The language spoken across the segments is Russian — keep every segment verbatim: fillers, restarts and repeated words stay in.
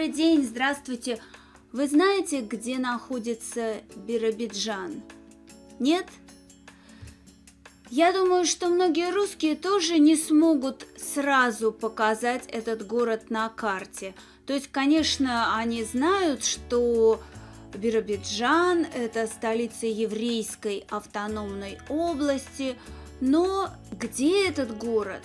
Добрый день, здравствуйте. Вы знаете, где находится Биробиджан? Нет? Я думаю, что многие русские тоже не смогут сразу показать этот город на карте. То есть, конечно, они знают, что Биробиджан – это столица еврейской автономной области, но где этот город?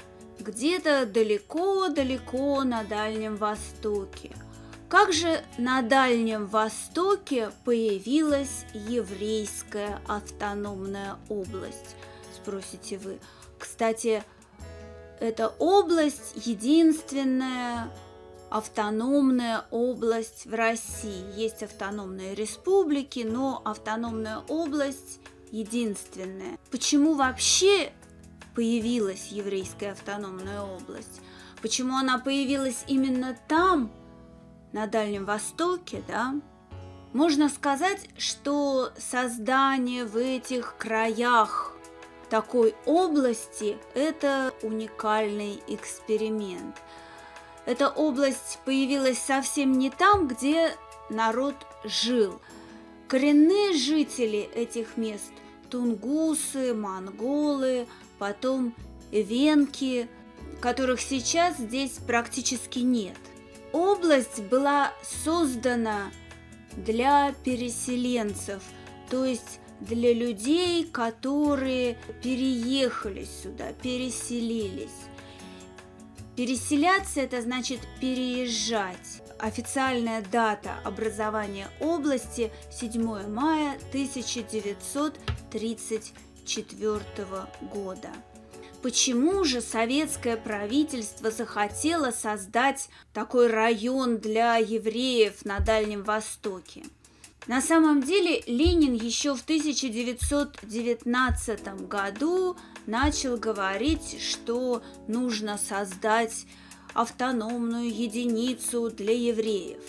Где-то далеко-далеко на Дальнем Востоке. Как же на Дальнем Востоке появилась еврейская автономная область, спросите вы. Кстати, эта область единственная автономная область в России. Есть автономные республики, но автономная область единственная. Почему вообще появилась еврейская автономная область? Почему она появилась именно там, на Дальнем Востоке, да? Можно сказать, что создание в этих краях такой области – это уникальный эксперимент. Эта область появилась совсем не там, где народ жил. Коренные жители этих мест – тунгусы, монголы, потом эвенки, которых сейчас здесь практически нет. Область была создана для переселенцев, то есть для людей, которые переехали сюда, переселились. Переселяться – это значит переезжать. Официальная дата образования области – седьмое мая тысяча девятьсот тридцать четвёртого года. Почему же советское правительство захотело создать такой район для евреев на Дальнем Востоке? На самом деле Ленин еще в тысяча девятьсот девятнадцатом году начал говорить, что нужно создать автономную единицу для евреев.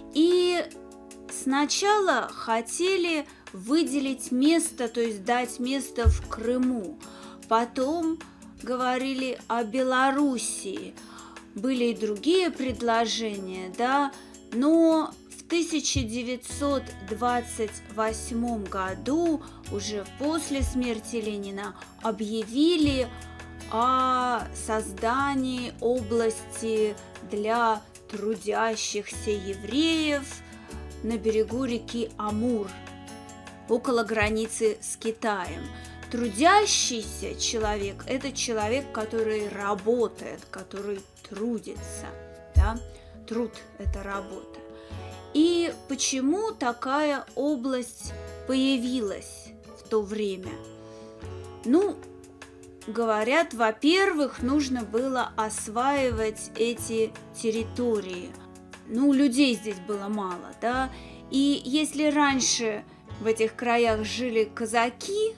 И сначала хотели выделить место, то есть дать место в Крыму. Потом говорили о Белоруссии. Были и другие предложения, да, но в тысяча девятьсот двадцать восьмом году, уже после смерти Ленина, объявили о создании области для трудящихся евреев на берегу реки Амур, около границы с Китаем. Трудящийся человек – это человек, который работает, который трудится. Да? Труд – это работа. И почему такая область появилась в то время? Ну, говорят, во-первых, нужно было осваивать эти территории. Ну, людей здесь было мало, да? И если раньше в этих краях жили казаки,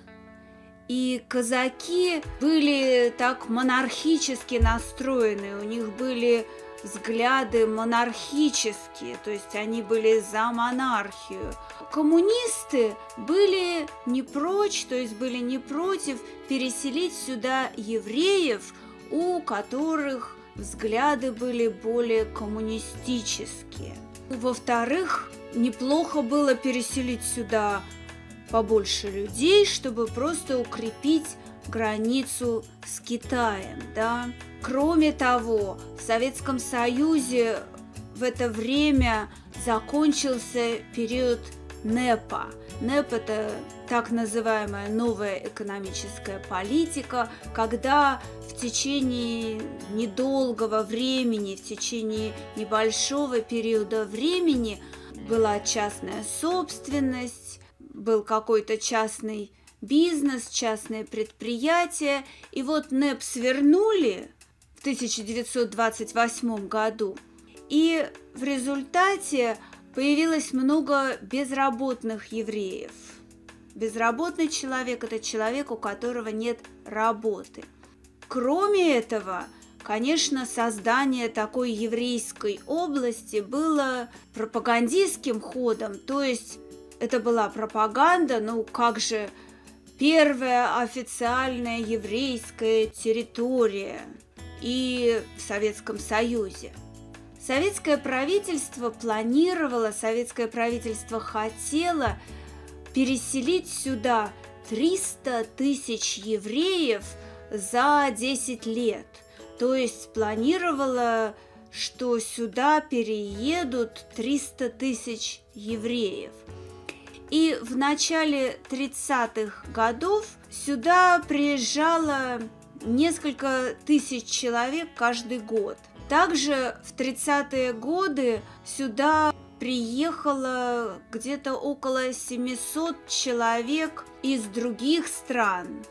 и казаки были так монархически настроены, у них были взгляды монархические, то есть они были за монархию. Коммунисты были не прочь, то есть были не против переселить сюда евреев, у которых взгляды были более коммунистические. Во-вторых, неплохо было переселить сюда побольше людей, чтобы просто укрепить границу с Китаем, да. Кроме того, в Советском Союзе в это время закончился период НЭПа. НЭП – это так называемая новая экономическая политика, когда в течение недолгого времени, в течение небольшого периода времени была частная собственность, был какой-то частный бизнес, частное предприятие. И вот НЭП свернули в тысяча девятьсот двадцать восьмом году, и в результате появилось много безработных евреев. Безработный человек – это человек, у которого нет работы. Кроме этого, конечно, создание такой еврейской области было пропагандистским ходом, то есть это была пропаганда, ну как же, первая официальная еврейская территория и в Советском Союзе. Советское правительство планировало, советское правительство хотело переселить сюда триста тысяч евреев за десять лет. То есть планировало, что сюда переедут триста тысяч евреев. И в начале тридцатых годов сюда приезжало несколько тысяч человек каждый год. Также в тридцатые годы сюда приехало где-то около семисот человек из других стран.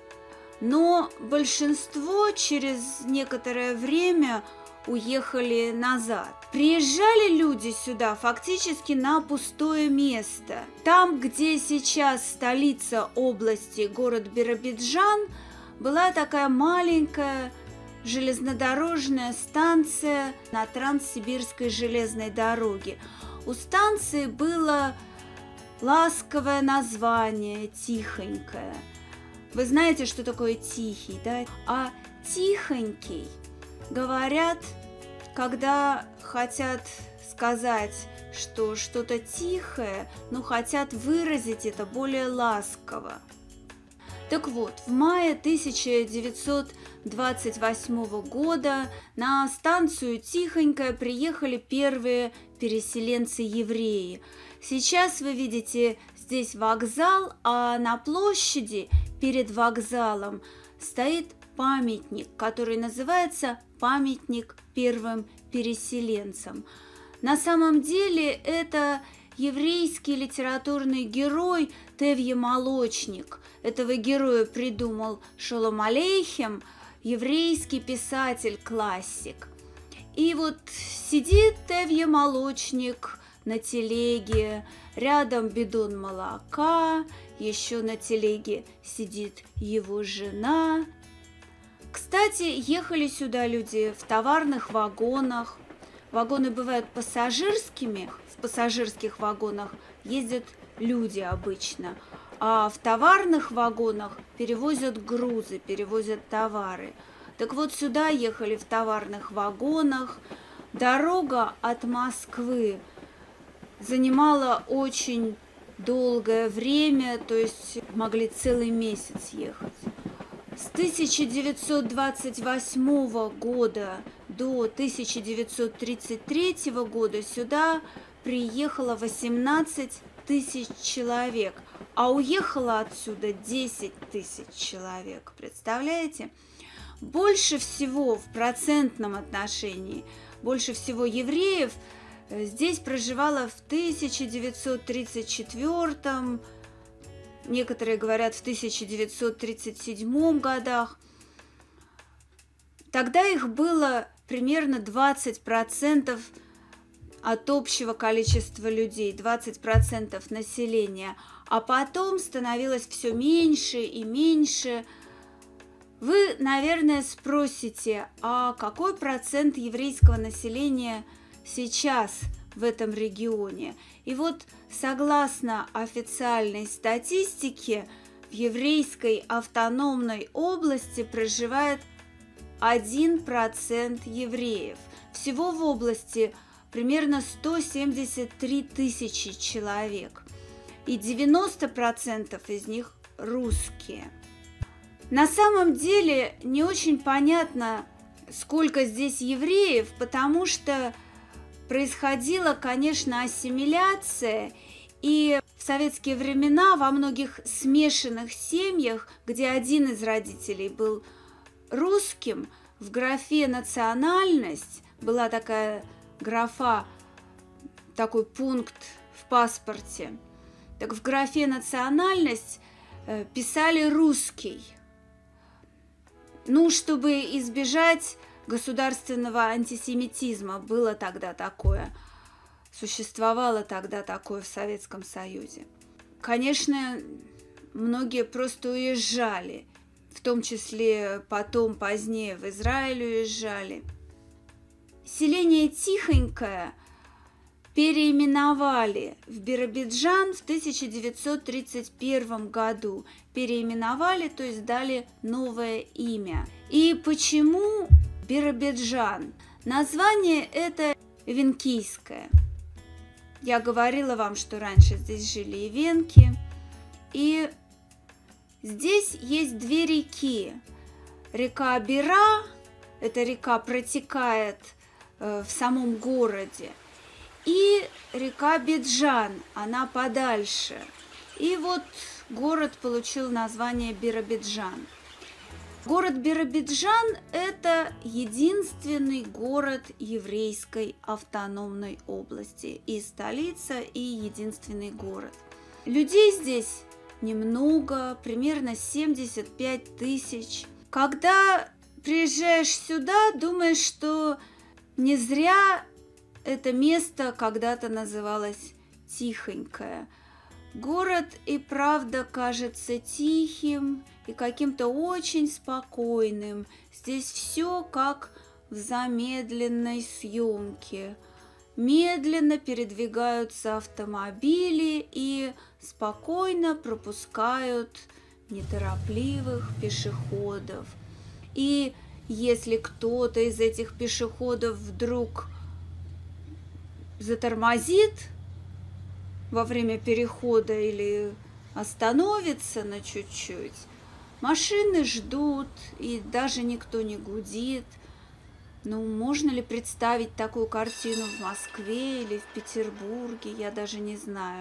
Но большинство через некоторое время уехали назад. Приезжали люди сюда фактически на пустое место. Там, где сейчас столица области, город Биробиджан, была такая маленькая железнодорожная станция на Транссибирской железной дороге. У станции было ласковое название «Тихонькое». Вы знаете, что такое тихий, да? А тихонький говорят, когда хотят сказать, что что-то тихое, но хотят выразить это более ласково. Так вот, в мае тысяча девятьсот двадцать восьмого года на станцию Тихонькая приехали первые переселенцы-евреи. Сейчас вы видите здесь вокзал, а на площади перед вокзалом стоит памятник, который называется «Памятник первым переселенцам». На самом деле это еврейский литературный герой Тевье Молочник. Этого героя придумал Шолом Алейхем, еврейский писатель-классик. И вот сидит Тевье Молочник на телеге, рядом бидон молока, еще на телеге сидит его жена. Кстати, ехали сюда люди в товарных вагонах. Вагоны бывают пассажирскими, в пассажирских вагонах ездят люди обычно, а в товарных вагонах перевозят грузы, перевозят товары. Так вот, сюда ехали в товарных вагонах. Дорога от Москвы занимала очень долгое время, то есть могли целый месяц ехать. С тысяча девятьсот двадцать восьмого года до тысяча девятьсот тридцать третьего года сюда приехало восемнадцать тысяч человек, а уехало отсюда десять тысяч человек. Представляете? Больше всего в процентном отношении, больше всего евреев здесь проживало в тысяча девятьсот тридцать четвёртом, некоторые говорят в тысяча девятьсот тридцать седьмом годах. Тогда их было примерно двадцать процентов от общего количества людей, двадцать процентов населения, а потом становилось все меньше и меньше. Вы, наверное, спросите, а какой процент еврейского населения сейчас в этом регионе? И вот, согласно официальной статистике, в еврейской автономной области проживает один процент евреев. Всего в области примерно сто семьдесят три тысячи человек, и девяносто процентов из них русские. На самом деле не очень понятно, сколько здесь евреев, потому что происходила, конечно, ассимиляция, и в советские времена во многих смешанных семьях, где один из родителей был русским, в графе «национальность» была такая графа, такой пункт в паспорте. Так в графе «национальность» писали «русский». Ну, чтобы избежать государственного антисемитизма, было тогда такое, существовало тогда такое в Советском Союзе. Конечно, многие просто уезжали, в том числе потом, позднее, в Израиль уезжали. Селение Тихонькое переименовали в Биробиджан в тысяча девятьсот тридцать первом году. Переименовали, то есть дали новое имя. И почему Биробиджан? Название это Эвенкийская. Я говорила вам, что раньше здесь жили эвенки. И здесь есть две реки. Река Бира, эта река протекает э, в самом городе, и река Биджан, она подальше. И вот город получил название Биробиджан. Город Биробиджан – это единственный город еврейской автономной области, и столица, и единственный город. Людей здесь немного, примерно семьдесят пять тысяч. Когда приезжаешь сюда, думаешь, что не зря это место когда-то называлось Тихонькое. Город и правда кажется тихим и каким-то очень спокойным. Здесь все как в замедленной съемке. Медленно передвигаются автомобили и спокойно пропускают неторопливых пешеходов. И если кто-то из этих пешеходов вдруг затормозит во время перехода или остановится на чуть-чуть, машины ждут, и даже никто не гудит. Ну, можно ли представить такую картину в Москве или в Петербурге, я даже не знаю.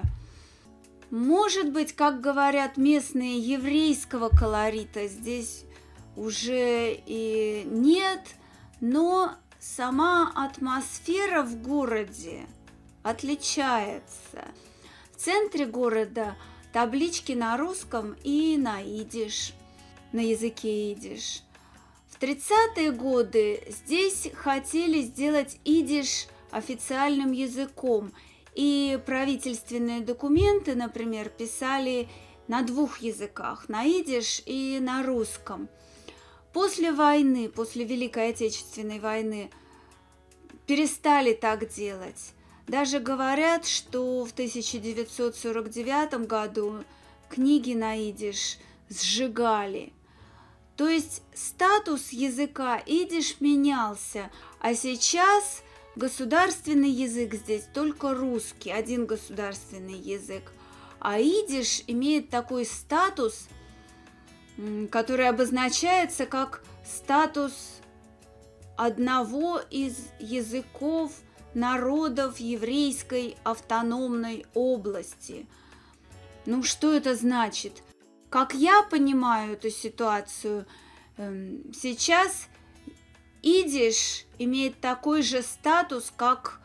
Может быть, как говорят местные, еврейского колорита здесь уже и нет, но сама атмосфера в городе отличается. В центре города таблички на русском и на идиш, на языке идиш. В тридцатые годы здесь хотели сделать идиш официальным языком, и правительственные документы, например, писали на двух языках, на идиш и на русском. После войны, после Великой Отечественной войны, перестали так делать. Даже говорят, что в тысяча девятьсот сорок девятом году книги на идиш сжигали. То есть статус языка идиш менялся, а сейчас государственный язык здесь только русский, один государственный язык. А идиш имеет такой статус, который обозначается как статус одного из языков народов еврейской автономной области. Ну, что это значит? Как я понимаю эту ситуацию, сейчас идиш имеет такой же статус, как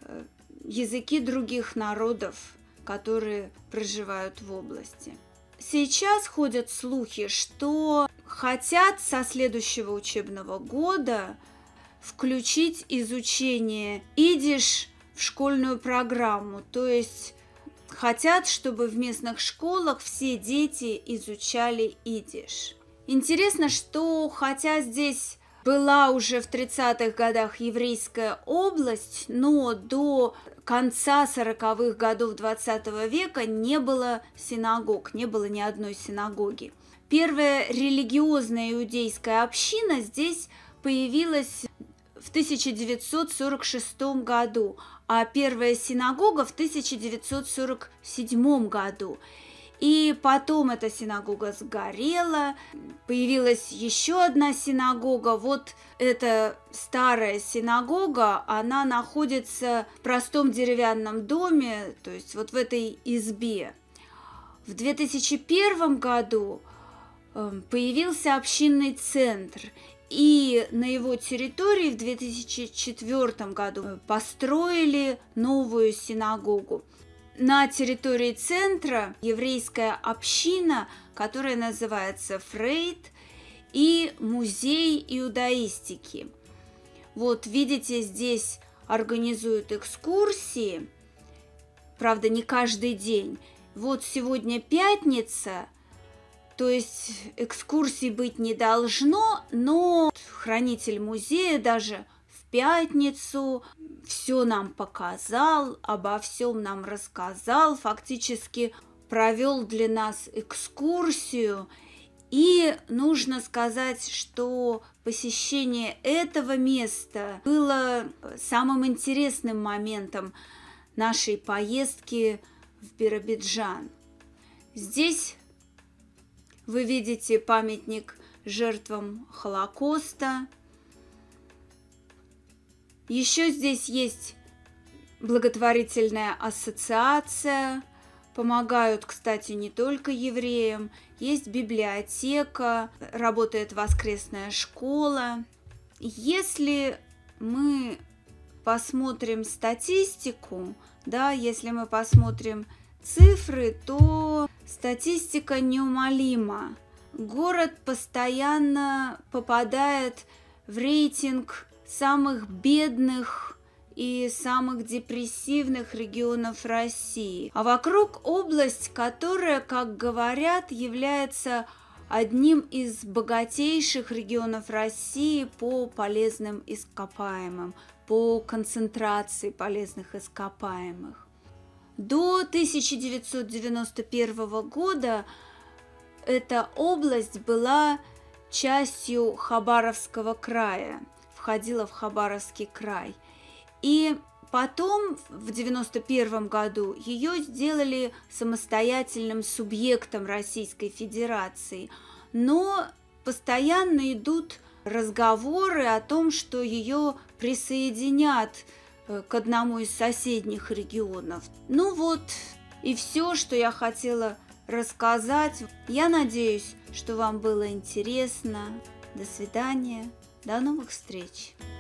языки других народов, которые проживают в области. Сейчас ходят слухи, что хотят со следующего учебного года включить изучение идиш в школьную программу, то есть хотят, чтобы в местных школах все дети изучали идиш. Интересно, что хотя здесь была уже в тридцатых годах еврейская область, но до конца сороковых годов двадцатого века не было синагог, не было ни одной синагоги. Первая религиозная иудейская община здесь появилась в тысяча девятьсот сорок шестом году, а первая синагога в тысяча девятьсот сорок седьмом году. И потом эта синагога сгорела, появилась еще одна синагога. Вот эта старая синагога, она находится в простом деревянном доме, то есть вот в этой избе. В две тысячи первом году появился общинный центр, и на его территории в две тысячи четвёртом году построили новую синагогу. На территории центра еврейская община, которая называется Фрейд, и музей иудаистики. Вот видите, здесь организуют экскурсии, правда, не каждый день. Вот сегодня пятница, то есть экскурсий быть не должно, но хранитель музея даже в пятницу все нам показал, обо всем нам рассказал, фактически провел для нас экскурсию. И нужно сказать, что посещение этого места было самым интересным моментом нашей поездки в Биробиджан. Здесь вы видите памятник жертвам Холокоста. Еще здесь есть благотворительная ассоциация. Помогают, кстати, не только евреям. Есть библиотека, работает воскресная школа. Если мы посмотрим статистику, да, если мы посмотрим цифры, то статистика неумолима. Город постоянно попадает в рейтинг самых бедных и самых депрессивных регионов России. А вокруг область, которая, как говорят, является одним из богатейших регионов России по полезным ископаемым, по концентрации полезных ископаемых. До тысяча девятьсот девяносто первого года эта область была частью Хабаровского края, входила в Хабаровский край. И потом, в девяносто первом году, ее сделали самостоятельным субъектом Российской Федерации. Но постоянно идут разговоры о том, что ее присоединят к одному из соседних регионов. Ну вот, и все, что я хотела рассказать. Я надеюсь, что вам было интересно. До свидания, до новых встреч.